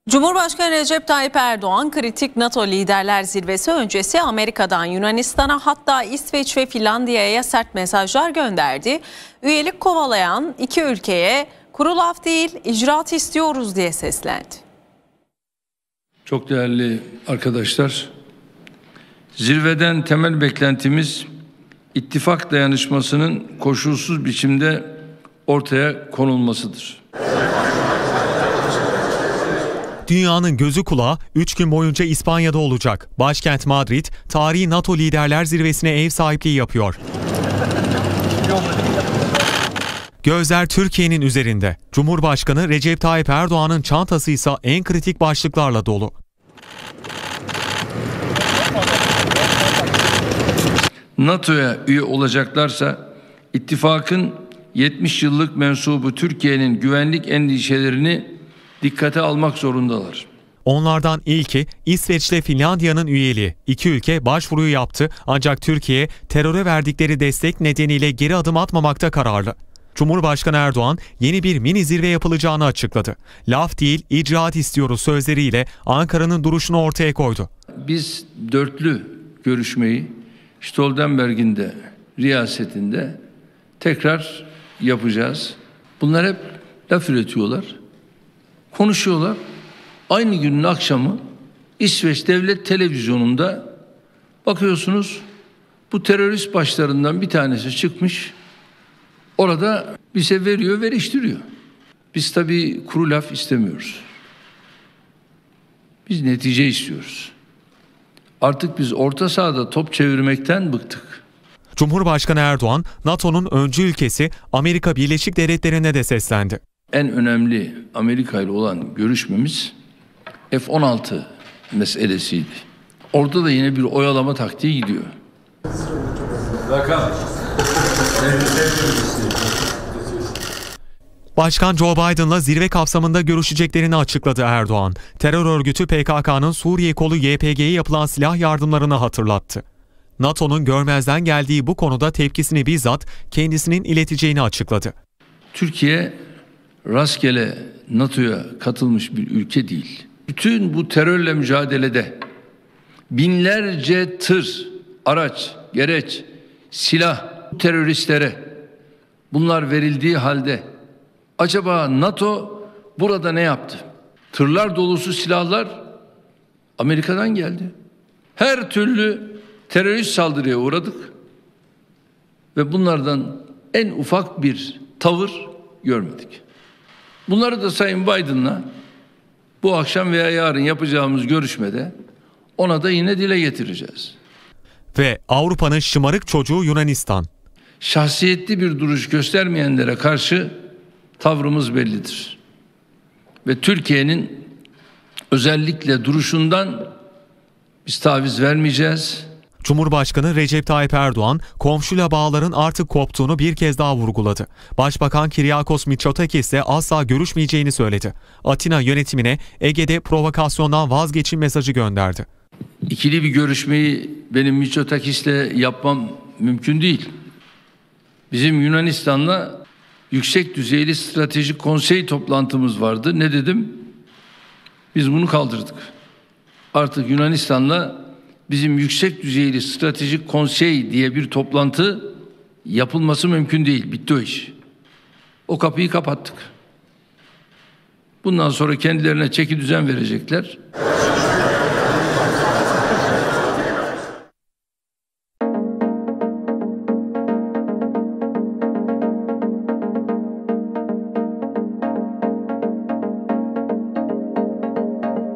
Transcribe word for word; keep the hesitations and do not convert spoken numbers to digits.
Cumhurbaşkanı Recep Tayyip Erdoğan kritik NATO liderler zirvesi öncesi Amerika'dan Yunanistan'a, hatta İsveç ve Finlandiya'ya sert mesajlar gönderdi. Üyelik kovalayan iki ülkeye kuru laf değil icraat istiyoruz diye seslendi. Çok değerli arkadaşlar, zirveden temel beklentimiz ittifak dayanışmasının koşulsuz biçimde ortaya konulmasıdır. Dünyanın gözü kulağı üç gün boyunca İspanya'da olacak. Başkent Madrid, tarihi NATO liderler zirvesine ev sahipliği yapıyor. Gözler Türkiye'nin üzerinde. Cumhurbaşkanı Recep Tayyip Erdoğan'ın çantası ise en kritik başlıklarla dolu. NATO'ya üye olacaklarsa ittifakın yetmiş yıllık mensubu Türkiye'nin güvenlik endişelerini dikkate almak zorundalar. Onlardan ilki İsveç ile Finlandiya'nın üyeliği. İki ülke başvuruyu yaptı, ancak Türkiye teröre verdikleri destek nedeniyle geri adım atmamakta kararlı. Cumhurbaşkanı Erdoğan yeni bir mini zirve yapılacağını açıkladı. Laf değil icraat istiyoruz sözleriyle Ankara'nın duruşunu ortaya koydu. Biz dörtlü görüşmeyi Stoltenberg'in de riyasetinde tekrar yapacağız. Bunlar hep laf üretiyorlar, konuşuyorlar. Aynı günün akşamı İsveç Devlet Televizyonu'nda bakıyorsunuz, bu terörist başlarından bir tanesi çıkmış. Orada bize veriyor, veriştiriyor. Biz tabii kuru laf istemiyoruz. Biz netice istiyoruz. Artık biz orta sahada top çevirmekten bıktık. Cumhurbaşkanı Erdoğan, NATO'nun öncü ülkesi Amerika Birleşik Devletleri'ne de seslendi. En önemli Amerika ile olan görüşmemiz F on altı meselesiydi. Orada da yine bir oyalama taktiği gidiyor. Başkan Joe Biden'la zirve kapsamında görüşeceklerini açıkladı Erdoğan. Terör örgütü P K K'nın Suriye kolu Y P G'ye yapılan silah yardımlarını hatırlattı. NATO'nun görmezden geldiği bu konuda tepkisini bizzat kendisinin ileteceğini açıkladı. Türkiye rastgele NATO'ya katılmış bir ülke değil. Bütün bu terörle mücadelede binlerce tır, araç, gereç, silah teröristlere bunlar verildiği halde acaba NATO burada ne yaptı? Tırlar dolusu silahlar Amerika'dan geldi. Her türlü terörist saldırıya uğradık ve bunlardan en ufak bir tavır görmedik. Bunları da Sayın Biden'la bu akşam veya yarın yapacağımız görüşmede ona da yine dile getireceğiz. Ve Avrupa'nın şımarık çocuğu Yunanistan. Şahsiyetli bir duruş göstermeyenlere karşı tavrımız bellidir. Ve Türkiye'nin özellikle duruşundan biz taviz vermeyeceğiz. Cumhurbaşkanı Recep Tayyip Erdoğan, komşuyla bağların artık koptuğunu bir kez daha vurguladı. Başbakan Kyriakos Mitsotakis ise asla görüşmeyeceğini söyledi. Atina yönetimine Ege'de provokasyondan vazgeçin mesajı gönderdi. İkili bir görüşmeyi benim Mitsotakis'le yapmam mümkün değil. Bizim Yunanistan'la yüksek düzeyli stratejik konsey toplantımız vardı. Ne dedim? Biz bunu kaldırdık. Artık Yunanistan'la bizim yüksek düzeyli stratejik konsey diye bir toplantı yapılması mümkün değil. Bitti o iş. O kapıyı kapattık. Bundan sonra kendilerine çeki düzen verecekler.